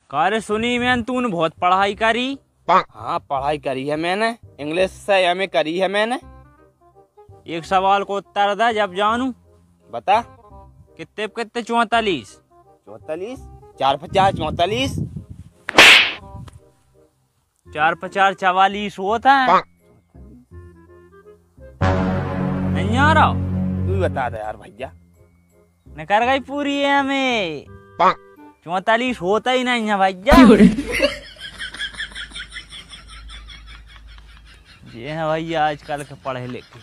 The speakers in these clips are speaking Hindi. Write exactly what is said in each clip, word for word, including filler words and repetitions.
कार्य सुनी मैंने तूने बहुत पढ़ाई करी। हाँ पढ़ाई करी है मैंने, इंग्लिश से एम ए करी है मैंने। एक सवाल को उत्तर दे जब जानू। बता। कितने कितने चौतालीस चौतालीस चार पचास चौतालीस चार पचास चवालीस होता है। नहीं आ रहा तू बता दे यार भैया। न कर गई पूरी है हमें चौतालीस होता ही नहीं है भैया। ये है भैया आजकल के पढ़े लिखे।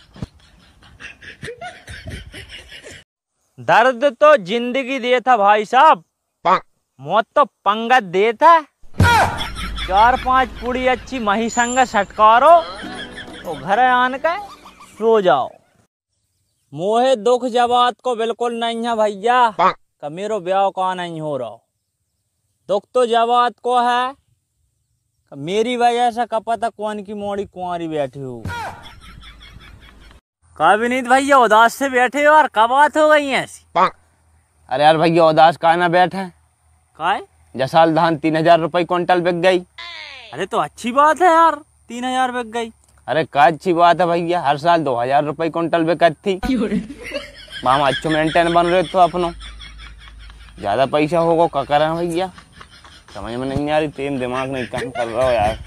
दर्द तो जिंदगी देता भाई साहब, मौत तो पंगत देता। चार पांच पूरी अच्छी मही संग सटकारो तो घर आन के सो जाओ। मोहे दुख जबात को बिल्कुल नहीं है भैया का मेरो ब्याह का नहीं हो रहा। दुख तो जबात को है मेरी वजह से कपता कौन की मोड़ी कुंवारी बैठी हो। का विनीत भैया उदास से बैठे हो और कब बात हो गई ऐसी। अरे यार भैया उदास का ना बैठे का जसाल धान तीन हजार रुपये क्विंटल बिक गई। अरे तो अच्छी बात है यार, तीन हजार बिक गई। अरे का अच्छी बात है भैया, हर साल दो हजार रुपये क्विंटल बिकत थी। मामा अच्छो मेंटेन बन रहे तो अपनो ज्यादा पैसा होगा का करें भैया, समझ में नहीं आ रही। तेम दिमाग नहीं काम कर रहा हो यार।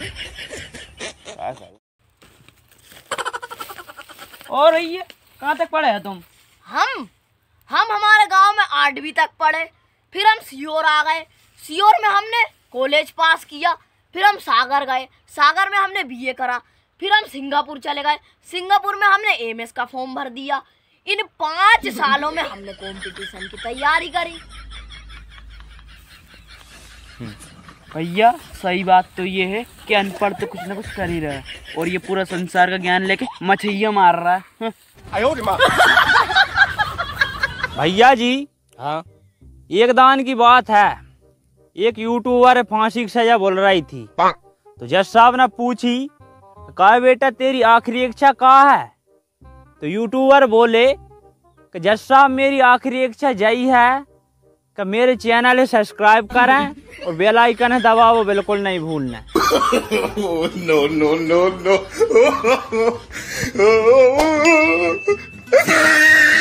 और भैया कहाँ तक पढ़े हो तुम। हम हम हमारे गांव में आठवीं तक पढ़े, फिर हम सीहोर आ गए। सीहोर में हमने कॉलेज पास किया, फिर हम सागर गए, सागर में हमने बीए करा, फिर हम सिंगापुर चले गए, सिंगापुर में हमने एमएस का फॉर्म भर दिया। इन पाँच सालों में हमने कंपटीशन की तैयारी करी। भैया सही बात तो ये है कि अनपढ़ तो कुछ ना कुछ कर ही रहा है और ये पूरा संसार का ज्ञान लेके मछलियां मार रहा है। भैया जी हाँ एक दान की बात है, एक यूट्यूबर फांसी की सजा बोल रही थी तो जज साहब ने पूछी कहा बेटा तेरी आखिरी इच्छा क्या है। तो यूट्यूबर बोले कि जज साहब मेरी आखिरी इच्छा यही है कि मेरे चैनल को सब्सक्राइब करें और बेल आइकन दबाओ बिल्कुल नहीं भूलना। No no no no